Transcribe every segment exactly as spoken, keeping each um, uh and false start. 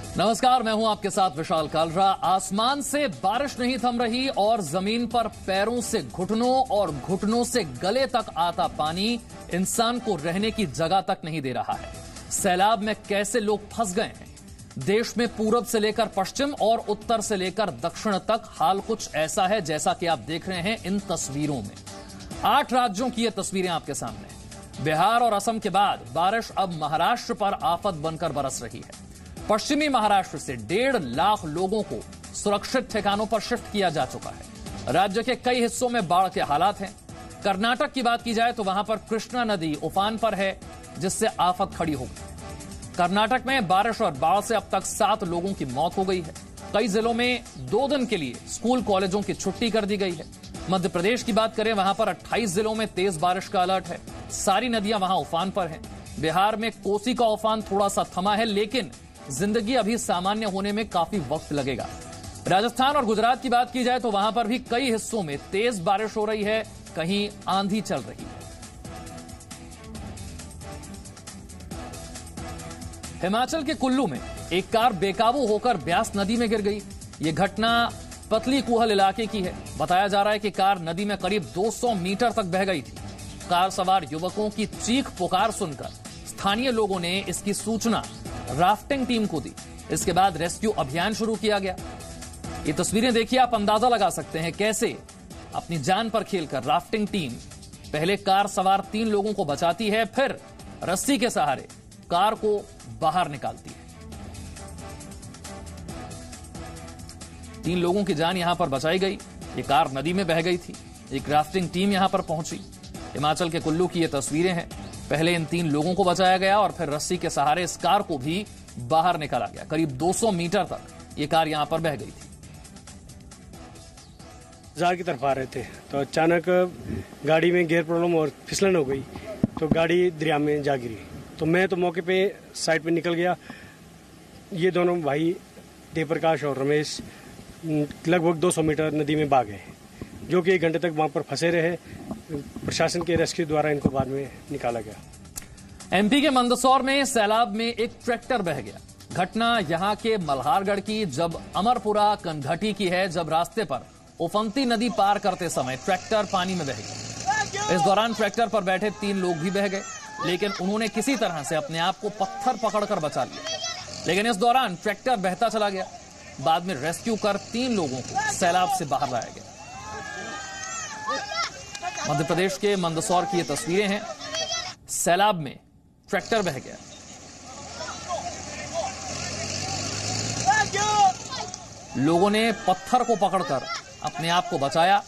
नमस्कार, मैं हूं आपके साथ विशाल कालरा। आसमान से बारिश नहीं थम रही और जमीन पर पैरों से घुटनों और घुटनों से गले तक आता पानी इंसान को रहने की जगह तक नहीं दे रहा है। सैलाब में कैसे लोग फंस गए हैं। देश में पूरब से लेकर पश्चिम और उत्तर से लेकर दक्षिण तक हाल कुछ ऐसा है जैसा कि आप देख रहे हैं इन तस्वीरों में। आठ राज्यों की ये तस्वीरें आपके सामने। बिहार और असम के बाद बारिश अब महाराष्ट्र पर आफत बनकर बरस रही है। पश्चिमी महाराष्ट्र से डेढ़ लाख लोगों को सुरक्षित ठिकानों पर शिफ्ट किया जा चुका है। राज्य के कई हिस्सों में बाढ़ के हालात हैं। कर्नाटक की बात की जाए तो वहां पर कृष्णा नदी उफान पर है, जिससे आफत खड़ी हो गई। कर्नाटक में बारिश और बाढ़ से अब तक सात लोगों की मौत हो गई है। कई जिलों में दो दिन के लिए स्कूल कॉलेजों की छुट्टी कर दी गई है। मध्य प्रदेश की बात करें, वहां पर अट्ठाईस जिलों में तेज बारिश का अलर्ट है। सारी नदियां वहां उफान पर हैं। बिहार में कोसी का उफान थोड़ा सा थमा है, लेकिन जिंदगी अभी सामान्य होने में काफी वक्त लगेगा। राजस्थान और गुजरात की बात की जाए तो वहां पर भी कई हिस्सों में तेज बारिश हो रही है, कहीं आंधी चल रही है। हिमाचल के कुल्लू में एक कार बेकाबू होकर ब्यास नदी में गिर गई। यह घटना पतली कुहल इलाके की है। बताया जा रहा है कि कार नदी में करीब दो सौ मीटर तक बह गई थी। कार सवार युवकों की चीख पुकार सुनकर स्थानीय लोगों ने इसकी सूचना राफ्टिंग टीम को दी। इसके बाद रेस्क्यू अभियान शुरू किया गया। ये तस्वीरें देखिए, आप अंदाजा लगा सकते हैं कैसे अपनी जान पर खेलकर राफ्टिंग टीम पहले कार सवार तीन लोगों को बचाती है, फिर रस्सी के सहारे कार को बाहर निकालती है। तीन लोगों की जान यहां पर बचाई गई। ये कार नदी में बह गई थी। एक राफ्टिंग टीम यहां पर पहुंची। हिमाचल के कुल्लू की ये तस्वीरें हैं। पहले इन तीन लोगों को बचाया गया और फिर रस्सी के सहारे इस कार को भी बाहर निकाला गया। करीब दो सौ मीटर तक ये कार यहां पर बह गई थी। बाजार की तरफ आ रहे थे तो अचानक गाड़ी में गियर प्रॉब्लम और फिसलन हो गई, तो गाड़ी दरिया में जा गिरी। तो मैं तो मौके पे साइड पे निकल गया। ये दोनों भाई देवप्रकाश और रमेश लगभग दो सौ मीटर नदी में भाग गए, जो कि एक घंटे तक वहां पर फंसे रहे। प्रशासन के रेस्क्यू द्वारा इनको बाद में निकाला गया। एमपी के मंदसौर में सैलाब में एक ट्रैक्टर बह गया। घटना यहां के मल्हारगढ़ की जब अमरपुरा कनघटी की है, जब रास्ते पर उफनती नदी पार करते समय ट्रैक्टर पानी में बह गया। इस दौरान ट्रैक्टर पर बैठे तीन लोग भी बह गए, लेकिन उन्होंने किसी तरह से अपने आप को पत्थर पकड़कर बचा लिया। लेकिन इस दौरान ट्रैक्टर बहता चला गया। बाद में रेस्क्यू कर तीन लोगों को सैलाब से बाहर लाया गया। मध्य प्रदेश के मंदसौर की ये तस्वीरें हैं। सैलाब में ट्रैक्टर बह गया। लोगों ने पत्थर को पकड़कर अपने आप को बचाया।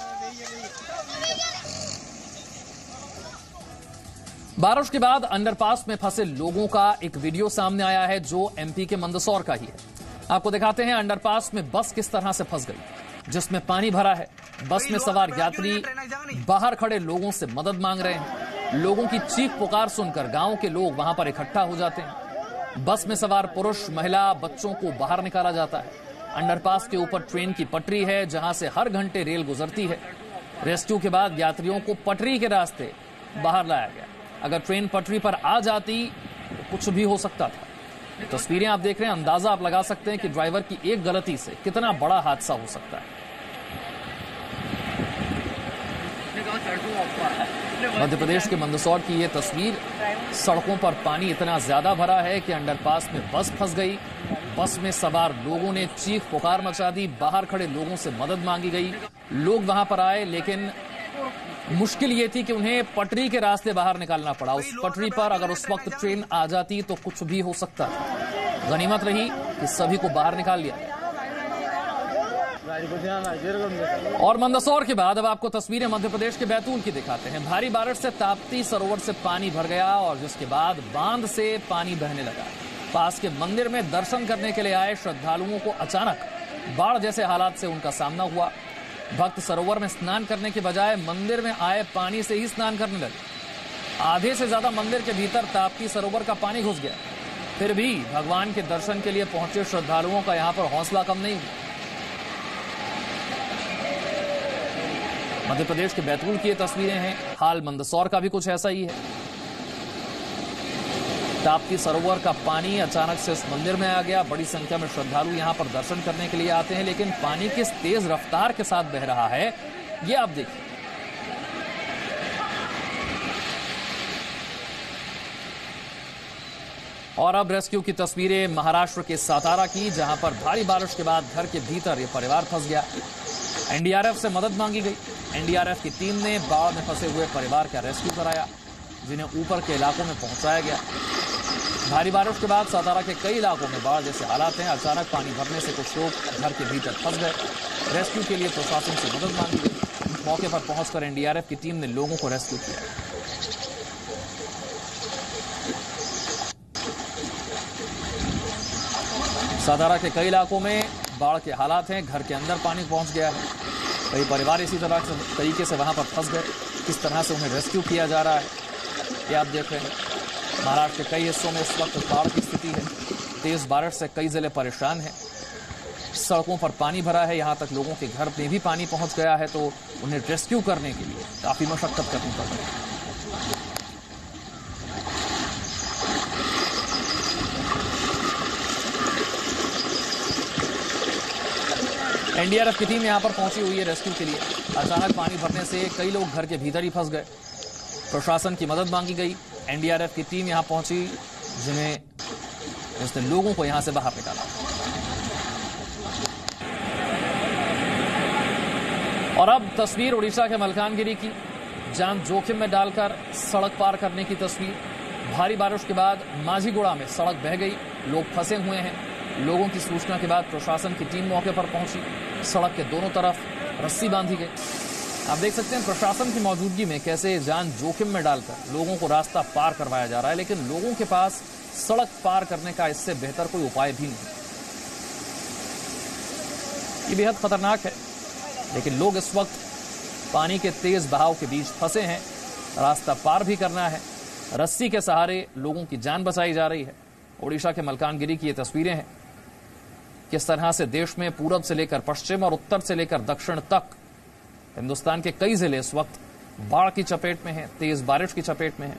बारिश के बाद अंडरपास में फंसे लोगों का एक वीडियो सामने आया है, जो एमपी के मंदसौर का ही है। आपको दिखाते हैं अंडरपास में बस किस तरह से फंस गई, जिसमें पानी भरा है। बस में सवार यात्री बाहर खड़े लोगों से मदद मांग रहे हैं। लोगों की चीख पुकार सुनकर गांव के लोग वहां पर इकट्ठा हो जाते हैं। बस में सवार पुरुष, महिला, बच्चों को बाहर निकाला जाता है। अंडरपास के ऊपर ट्रेन की पटरी है, जहां से हर घंटे रेल गुजरती है। रेस्क्यू के बाद यात्रियों को पटरी के रास्ते बाहर लाया गया। अगर ट्रेन पटरी पर आ जाती तो कुछ भी हो सकता था। तस्वीरें आप देख रहे हैं, अंदाजा आप लगा सकते हैं कि ड्राइवर की एक गलती से कितना बड़ा हादसा हो सकता है। मध्य प्रदेश के मंदसौर की यह तस्वीर। सड़कों पर पानी इतना ज्यादा भरा है कि अंडरपास में बस फंस गई। बस में सवार लोगों ने चीख पुकार मचा दी। बाहर खड़े लोगों से मदद मांगी गई। लोग वहां पर आए, लेकिन मुश्किल ये थी कि उन्हें पटरी के रास्ते बाहर निकालना पड़ा। उस पटरी पर अगर उस वक्त ट्रेन आ जाती तो कुछ भी हो सकता था। गनीमत रही कि सभी को बाहर निकाल लिया। और मंदसौर के बाद अब आपको तस्वीरें मध्य प्रदेश के बैतूल की दिखाते हैं। भारी बारिश से ताप्ती सरोवर से पानी भर गया और जिसके बाद बांध से पानी बहने लगा। पास के मंदिर में दर्शन करने के लिए आए श्रद्धालुओं को अचानक बाढ़ जैसे हालात से उनका सामना हुआ। भक्त सरोवर में स्नान करने के बजाय मंदिर में आए पानी से ही स्नान करने लगे। आधे से ज्यादा मंदिर के भीतर ताप्ती सरोवर का पानी घुस गया। फिर भी भगवान के दर्शन के लिए पहुंचे श्रद्धालुओं का यहां पर हौसला कम नहीं हुआ। मध्य प्रदेश के बैतूल की ये तस्वीरें हैं। हाल मंदसौर का भी कुछ ऐसा ही है। ताप्ती सरोवर का पानी अचानक से इस मंदिर में आ गया। बड़ी संख्या में श्रद्धालु यहां पर दर्शन करने के लिए आते हैं, लेकिन पानी किस तेज रफ्तार के साथ बह रहा है ये आप देखिए। और अब रेस्क्यू की तस्वीरें महाराष्ट्र के सातारा की, जहां पर भारी बारिश के बाद घर के भीतर यह परिवार फंस गया। एनडीआरएफ से मदद मांगी गई। एनडीआरएफ की टीम ने बाढ़ में फंसे हुए परिवार का रेस्क्यू कराया, जिन्हें ऊपर के इलाकों में पहुंचाया गया। भारी बारिश के बाद सातारा के कई इलाकों में बाढ़ जैसे हालात हैं। अचानक पानी भरने से कुछ लोग घर के भीतर फंस गए। रेस्क्यू के लिए प्रशासन से मदद मांगी गई। मौके पर पहुंचकर एनडीआरएफ की टीम ने लोगों को रेस्क्यू किया। सातारा के कई इलाकों में बाढ़ के हालात हैं। घर के अंदर पानी पहुंच गया है। कई परिवार इसी तरह से तरीके से वहां पर फंस गए। किस तरह से उन्हें रेस्क्यू किया जा रहा है ये आप देख रहे हैं। महाराष्ट्र के कई हिस्सों में इस वक्त बाढ़ की स्थिति है। तेज बारिश से कई जिले परेशान हैं। सड़कों पर पानी भरा है। यहां तक लोगों के घर में भी पानी पहुंच गया है, तो उन्हें रेस्क्यू करने के लिए काफी मशक्कत करनी पड़ रही है। एनडीआरएफ की टीम यहां पर पहुंची हुई है रेस्क्यू के लिए। अचानक पानी भरने से कई लोग घर के भीतर ही फंस गए। प्रशासन की मदद मांगी गई। एनडीआरएफ की टीम यहां पहुंची, जिन्हें जिसने लोगों को यहां से बाहर निकाला। और अब तस्वीर उड़ीसा के मलकानगिरी की, जान जोखिम में डालकर सड़क पार करने की तस्वीर। भारी बारिश के बाद माझीगुड़ा में सड़क बह गई। लोग फंसे हुए हैं। लोगों की सूचना के बाद प्रशासन की टीम मौके पर पहुंची। सड़क के दोनों तरफ रस्सी बांधी गई। आप देख सकते हैं प्रशासन की मौजूदगी में कैसे जान जोखिम में डालकर लोगों को रास्ता पार करवाया जा रहा है, लेकिन लोगों के पास सड़क पार करने का इससे बेहतर कोई उपाय भी नहीं। ये बेहद खतरनाक है, लेकिन लोग इस वक्त पानी के तेज बहाव के बीच फंसे हैं। रास्ता पार भी करना है। रस्सी के सहारे लोगों की जान बचाई जा रही है। ओडिशा के मलकानगिरी की ये तस्वीरें हैं। किस तरह से देश में पूरब से लेकर पश्चिम और उत्तर से लेकर दक्षिण तक हिंदुस्तान के कई जिले इस वक्त बाढ़ की चपेट में हैं, तेज बारिश की चपेट में हैं।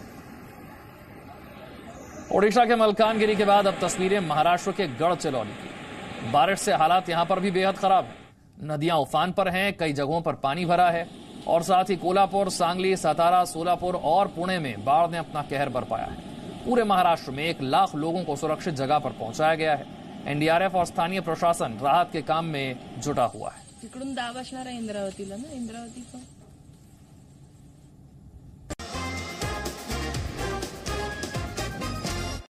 ओडिशा के मलकानगिरी के बाद अब तस्वीरें महाराष्ट्र के गढ़चिरौली की। बारिश से हालात यहां पर भी बेहद खराब है। नदियां उफान पर हैं, कई जगहों पर पानी भरा है और साथ ही कोल्हापुर, सांगली, सातारा, सोलापुर और पुणे में बाढ़ ने अपना कहर बरपाया है। पूरे महाराष्ट्र में एक लाख लोगों को सुरक्षित जगह पर पहुंचाया गया है। एनडीआरएफ और स्थानीय प्रशासन राहत के काम में जुटा हुआ है। तिकडून दाब असणार आहे इंद्रावतीला ना, इंद्रावती पण